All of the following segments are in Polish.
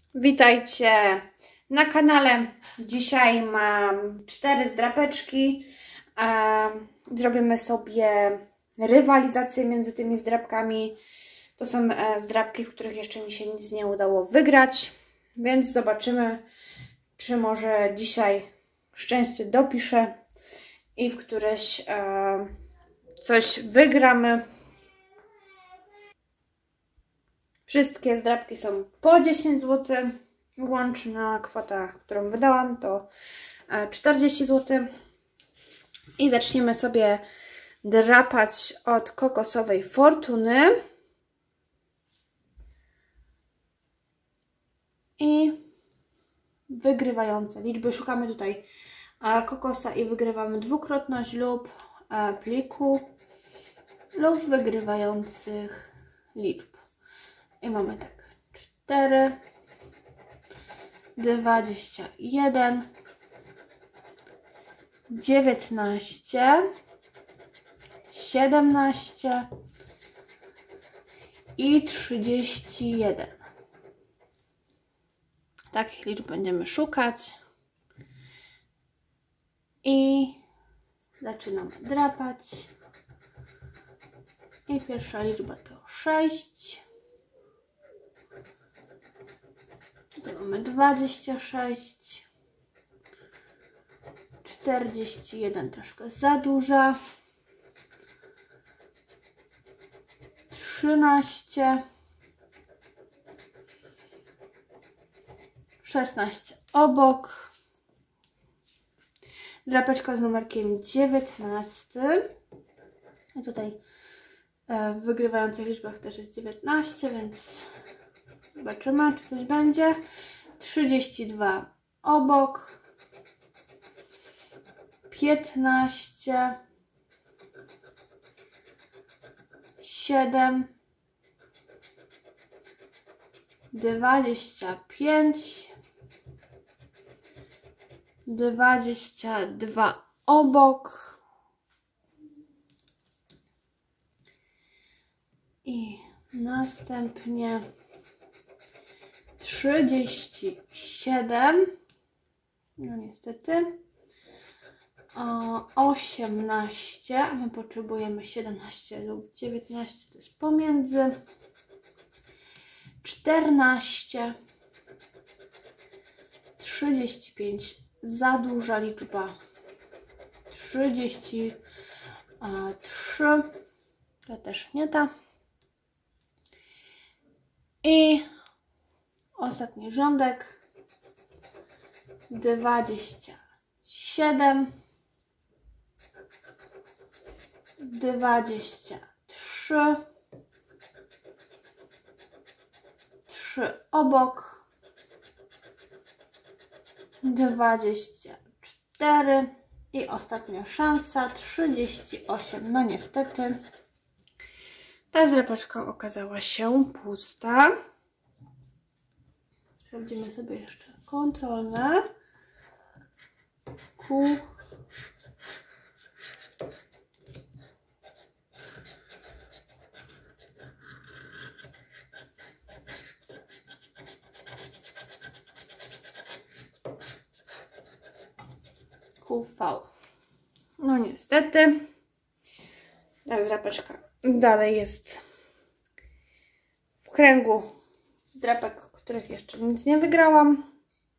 Witajcie na kanale. Dzisiaj mam 4 zdrapeczki. Zrobimy sobie rywalizację między tymi zdrapkami. To są zdrapki, w których jeszcze mi się nic nie udało wygrać, więc zobaczymy, czy może dzisiaj szczęście dopiszę i w któreś coś wygramy. Wszystkie zdrapki są po 10 zł. Łączna kwota, którą wydałam, to 40 zł. I zaczniemy sobie drapać od kokosowej fortuny. I wygrywające liczby. Szukamy tutaj kokosa i wygrywamy dwukrotność lub pliku lub wygrywających liczb. I mamy tak 4, 21, 19, 17 i 31. Takich liczb będziemy szukać. I zaczynamy drapać. I pierwsza liczba to 6. Tutaj mamy 26. 41 troszkę za duża. 13. 16 obok. Drapeczka z numerkiem 19. I tutaj w wygrywających liczbach też jest 19, więc zobaczymy, czy coś będzie. 32 obok. 15. 7. 25. 22 obok. I następnie 37. No niestety. 18. A my potrzebujemy 17 lub 19. To jest pomiędzy. 14. 35. Za duża liczba. 33. To też nie ta. I ostatni rządek. 27. 23. 3 obok. 24 i ostatnia szansa 38. No niestety ta zdrapeczka okazała się pusta. Sprawdzimy sobie jeszcze kontrolne. QV. No niestety ta zdrapeczka dalej jest w kręgu zdrapek, których jeszcze nic nie wygrałam.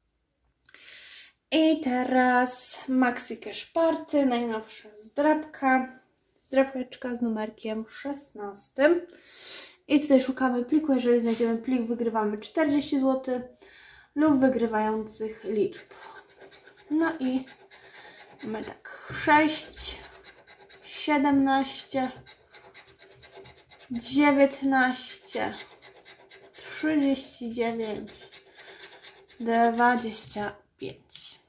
I teraz Maxi Cash Party, najnowsza zdrapka. Zdrapeczka z numerkiem 16. I tutaj szukamy pliku. Jeżeli znajdziemy plik, wygrywamy 40 zł lub wygrywających liczb. No i mamy tak 6, 17, 19, 39, 25.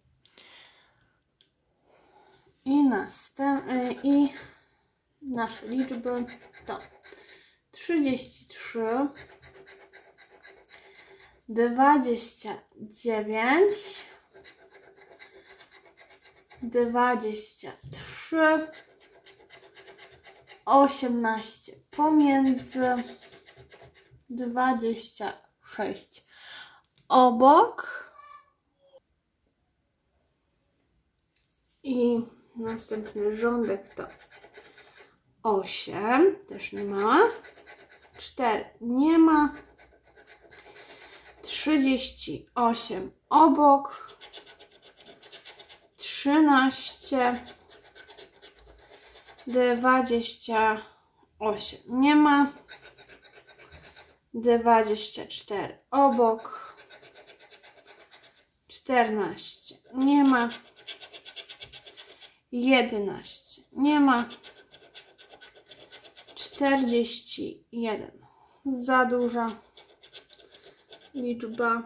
I nasze liczby to 33, 29, 23, 18 pomiędzy, 26 obok. I następny rządek to 8, też nie ma. 4 nie ma. 38 obok. 13. 28 nie ma. 24 obok. 14 nie ma. 11 nie ma. 41 za duża liczba.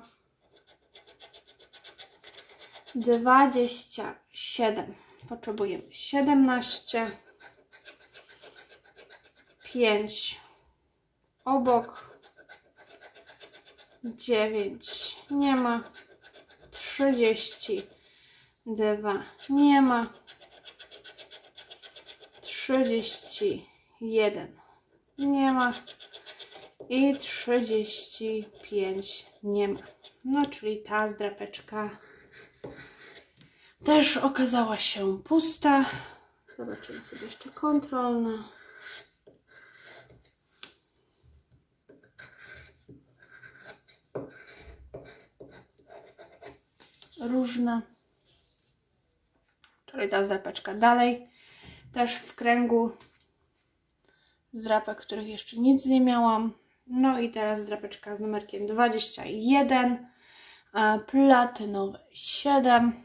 27 potrzebujemy 17. 5 obok. 9 nie ma. 32 nie ma. 31 nie ma. I 35 nie ma. No, czyli ta zdrapeczka też okazała się pusta. Zobaczymy sobie jeszcze kontrolne. Różne. Czyli ta zdrapeczka dalej. Też w kręgu zdrapek, których jeszcze nic nie miałam. No i teraz zdrapeczka z numerkiem 21. Platynowe 7.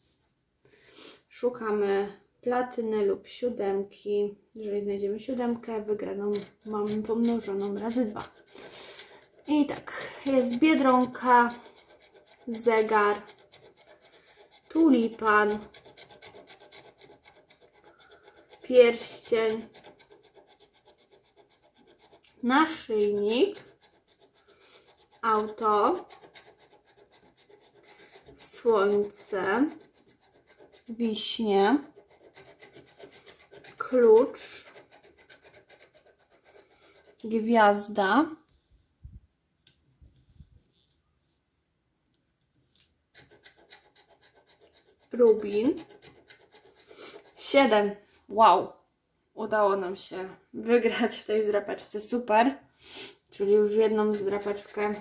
Szukamy platyny lub siódemki. Jeżeli znajdziemy siódemkę, wygraną mamy pomnożoną razy 2. I tak, jest biedronka, zegar, tulipan, pierścień, naszyjnik, auto, słońce, wiśnie, klucz, gwiazda, rubin. 7. Wow! Udało nam się wygrać w tej zdrapeczce. Super! Czyli już jedną zdrapeczkę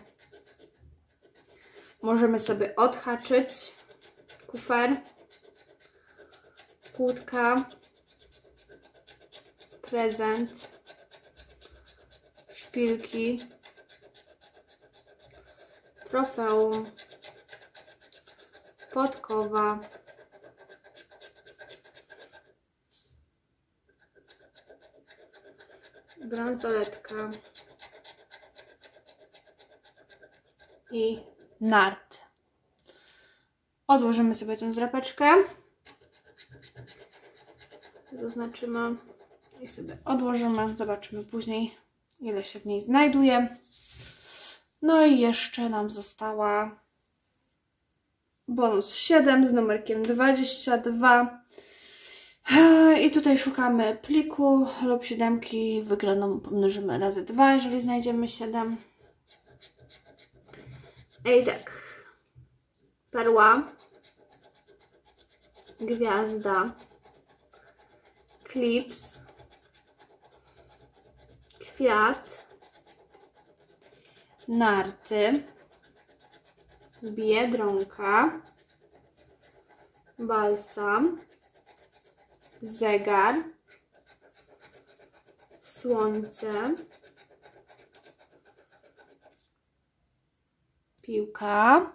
możemy sobie odhaczyć. Kufer, kłódka, prezent, szpilki, trofeum, podkowa, bransoletka i nart. Odłożymy sobie tę zdrapeczkę. Zaznaczymy i sobie odłożymy. Zobaczymy później, ile się w niej znajduje. No i jeszcze nam została bonus 7 z numerkiem 22. I tutaj szukamy pliku lub siódemki. Wygraną pomnożymy razy 2, jeżeli znajdziemy 7. I tak. Perła. Gwiazda. Klips. Kwiat. Narty. Biedronka. Balsam. Zegar. Słońce. Piłka.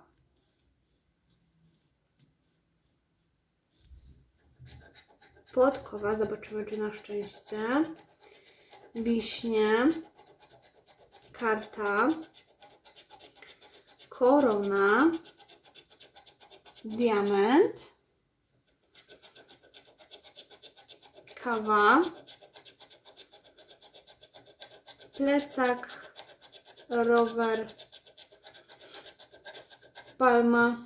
Podkowa. Zobaczymy, czy na szczęście. Wiśnie. Karta. Korona. Diament. Kawa. Plecak. Rower. Palma.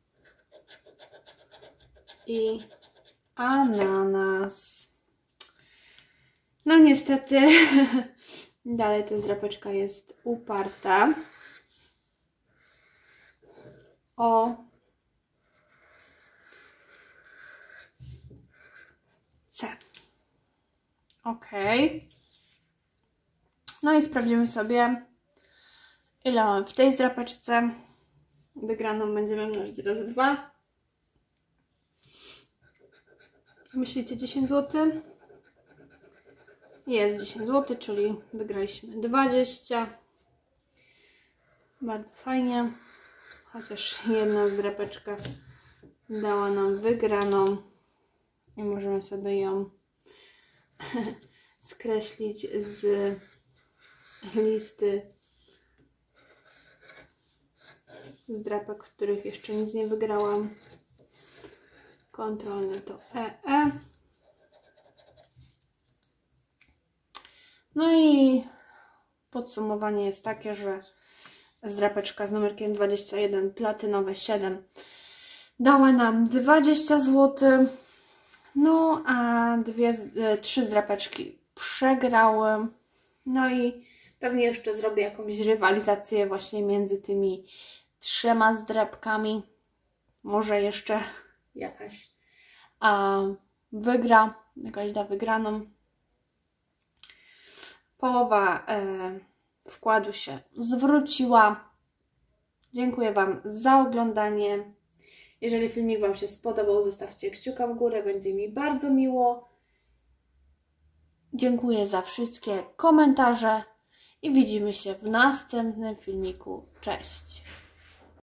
I ananas. No niestety dalej ta zdrapeczka jest uparta. O, C. Ok. No i sprawdzimy sobie, ile mamy w tej zdrapeczce. Wygraną będziemy mnożyć razy 2. Myślicie 10 zł? Jest 10 zł, czyli wygraliśmy 20. Bardzo fajnie. Chociaż jedna zdrapeczka dała nam wygraną. I możemy sobie ją skreślić z listy zdrapek, w których jeszcze nic nie wygrałam. Kontrolne to EE. No i podsumowanie jest takie, że zdrapeczka z numerkiem 21, platynowe 7, dała nam 20 zł. No a 3 zdrapeczki przegrały. No i pewnie jeszcze zrobię jakąś rywalizację właśnie między tymi 3 zdrapkami. Może jeszcze jakaś wygra, jakaś da wygraną. Połowa wkładu się zwróciła. Dziękuję Wam za oglądanie. Jeżeli filmik Wam się spodobał, zostawcie kciuka w górę, będzie mi bardzo miło. Dziękuję za wszystkie komentarze i widzimy się w następnym filmiku. Cześć!